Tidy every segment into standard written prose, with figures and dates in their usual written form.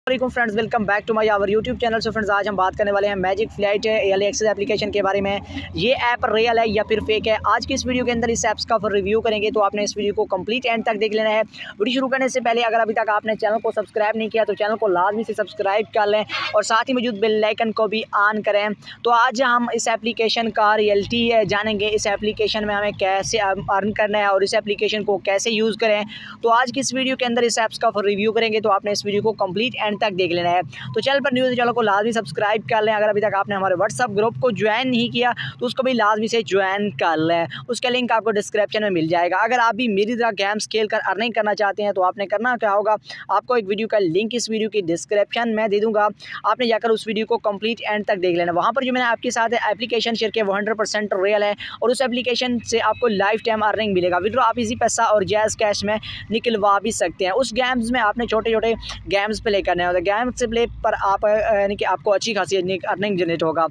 वालेकुम friends, welcome back to my our YouTube channel. So friends, आज हम बात करने वाले हैं मैजिक फ्लाइट AliExpress एप्लीकेशन के बारे में। ये ऐप रियल है या फिर फेक है, आज की इस वीडियो के अंदर इस ऐप्स का रिव्यू करेंगे। तो आपने इस वीडियो को कंप्लीट एंड तक देख लेना है। वीडियो शुरू करने से पहले अगर अभी तक आपने चैनल को सब्सक्राइब नहीं किया तो चैनल को लाजमी से सब्सक्राइब कर लें और साथ ही मौजूद बेल आइकन को भी ऑन करें। तो आज हम इस एप्लीकेशन का रियलिटी जानेंगे, इस एप्लीकेशन में हमें कैसे अर्न करना है और इस एप्लीकेशन को कैसे यूज़ करें। तो आज की इस वीडियो के अंदर इस ऐप्स का रिव्यू करेंगे। तो आपने इस वीडियो को कंप्लीट एंड तक देख लेना है। तो चैनल पर न्यूज़ चैनल को लाजमी सब्सक्राइब कर लें। अगर अभी तक आपने हमारे व्हाट्सअप ग्रुप को ज्वाइन नहीं किया तो उसको भी लाजमी से ज्वाइन कर लें, उसका लिंक आपको डिस्क्रिप्शन में मिल जाएगा। अगर आप भी मेरी तरह गेम्स खेल कर अर्निंग करना चाहते हैं तो आपने करना क्या होगा, आपको एक वीडियो का लिंक इस वीडियो की डिस्क्रिप्शन में दे दूँगा, आपने जाकर उस वीडियो को कंप्लीट एंड तक देख लेना। वहाँ पर जो मैंने आपके साथ एप्लीकेशन शेयर किया वो 100% रियल है और उस एप्लीकेशन से आपको लाइफ टाइम अर्निंग मिलेगा। विड्रॉ आप इजी पैसा और जैज़ कैश में निकलवा भी सकते हैं। उस गेम्स में आपने छोटे छोटे गेम्स प्ले करने होते हैं, गेम्स प्ले पर आप यानी कि आपको अच्छी खासी अर्निंग जनरेट होगा।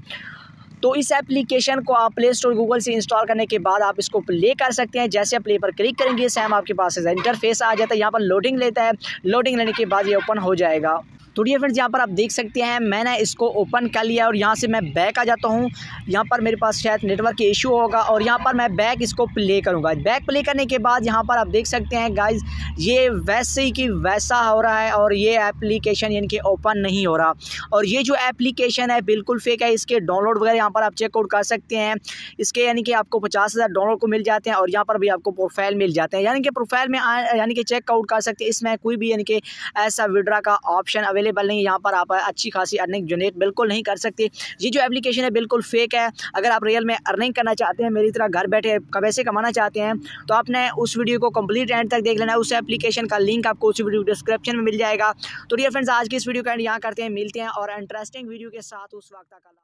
तो इस एप्लीकेशन को आप प्ले स्टोर गूगल से इंस्टॉल करने के बाद आप इसको प्ले कर सकते हैं। जैसे आप प्ले पर क्लिक करेंगे सेम आपके पास इंटरफेस आ जाता है। यहाँ पर लोडिंग लेता है, लोडिंग लेने के बाद ये ओपन हो जाएगा। तो डियर फ्रेंड्स, यहाँ पर आप देख सकते हैं मैंने इसको ओपन कर लिया और यहाँ से मैं बैक आ जाता हूँ। यहाँ पर मेरे पास शायद नेटवर्क की इशू होगा और यहाँ पर मैं बैक इसको प्ले करूँगा। बैक प्ले करने के बाद यहाँ पर आप देख सकते हैं गाइज, ये वैसे ही कि वैसा हो रहा है और ये एप्लीकेशन यानी कि ओपन नहीं हो रहा। और ये जो एप्लीकेशन है बिल्कुल फेक है। इसके डाउनलोड वगैरह यहाँ पर आप चेकआउट कर सकते हैं। इसके यानी कि आपको 50,000 डाउनलोड को मिल जाते हैं और यहाँ पर भी आपको प्रोफाइल मिल जाते हैं, यानी कि प्रोफाइल में यानी कि चेकआउट कर सकते हैं। इसमें कोई भी यानी कि ऐसा विड्रॉ का ऑप्शन अवेलेबल नहीं। यहाँ पर आप अच्छी खासी अर्निंग जनरेट बिल्कुल नहीं कर सकते। ये जो एप्लीकेशन है बिल्कुल फेक है। अगर आप रियल में अर्निंग करना चाहते हैं, मेरी तरह घर बैठे पैसे कमाना चाहते हैं, तो आपने उस वीडियो को कंप्लीट एंड तक देख लेना है। उस एप्लीकेशन का लिंक आपको उस वीडियो डिस्क्रिप्शन में मिल जाएगा। तो डियर फ्रेंड्स, आज की इस वीडियो का एंड यहाँ करते हैं, मिलते हैं और इंटरेस्टिंग वीडियो के साथ उस वक्त तक।